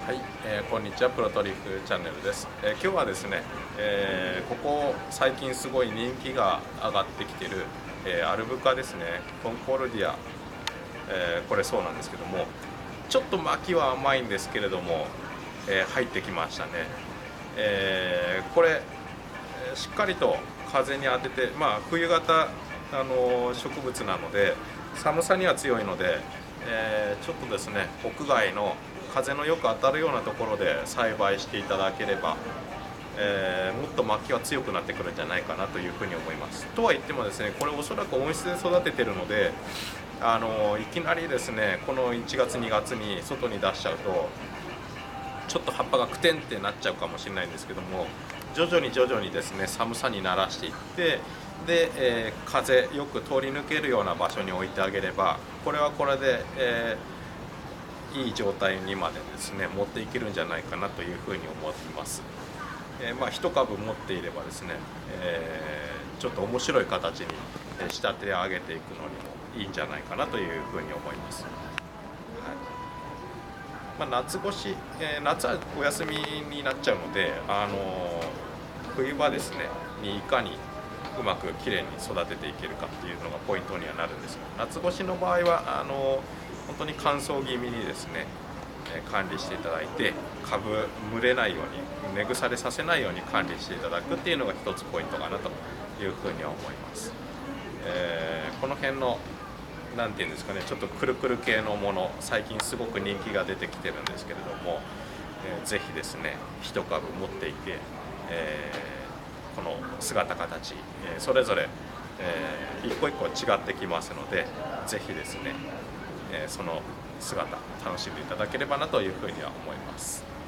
はい、こんにちは。プロトリュフチャンネルです。今日はですね、ここ最近すごい人気が上がってきてる、アルブカですね、コンコルディア、これそうなんですけども、ちょっと巻きは甘いんですけれども、入ってきましたね。これ、しっかりと風に当てて、冬型、植物なので寒さには強いので、ちょっとですね屋外の風のよく当たるようなところで栽培していただければ、もっと薪は強くなってくるんじゃないかなというふうに思います。とは言ってもですね、これおそらく温室で育ててるので、いきなりですねこの1月2月に外に出しちゃうとちょっと葉っぱがくてんってなっちゃうかもしれないんですけども、徐々にですね寒さに慣らしていって、で、風よく通り抜けるような場所に置いてあげれば、これはこれで、いい状態にまでですね持っていけるんじゃないかなというふうに思います。一株持っていればですね、ちょっと面白い形に仕立て上げていくのにもいいんじゃないかなというふうに思います。夏越し、夏はお休みになっちゃうので、冬場ですねにいかにうまくきれいに育てていけるかっていうのがポイントにはなるんですが、夏越しの場合は本当に乾燥気味にですね管理していただいて、株蒸れないように根腐れさせないように管理していただくっていうのが一つポイントかなというふうには思います。この辺のなんていうんですかね、ちょっとくるくる系のもの最近すごく人気が出てきてるんですけれども、ぜひですね一株持っていて、この姿形、それぞれ、一個一個違ってきますので、ぜひですね、その姿楽しんでいただければなというふうには思います。